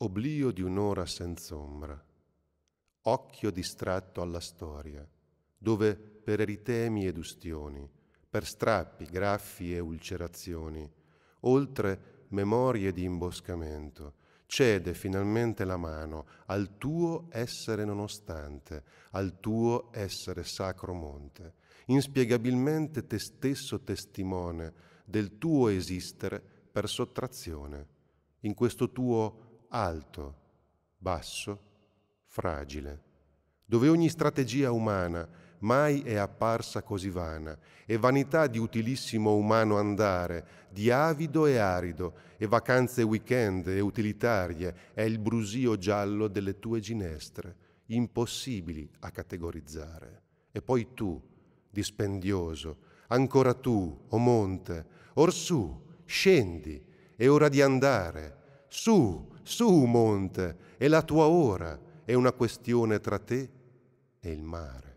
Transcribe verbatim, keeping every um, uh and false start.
Oblio di un'ora senz'ombra, occhio distratto alla storia, dove per eritemi ed ustioni, per strappi, graffi e ulcerazioni, oltre memorie di imboscamento, cede finalmente la mano al tuo essere nonostante, al tuo essere sacro monte, inspiegabilmente te stesso testimone del tuo esistere per sottrazione, in questo tuo alto, basso, fragile, dove ogni strategia umana mai è apparsa così vana, e vanità di utilissimo umano andare, di avido e arido, e vacanze weekend e utilitarie, è il brusio giallo delle tue ginestre, impossibili a categorizzare. E poi tu, dispendioso, ancora tu, o monte, orsù, scendi, è ora di andare, su, su monte, è la tua ora, è una questione tra te e il mare.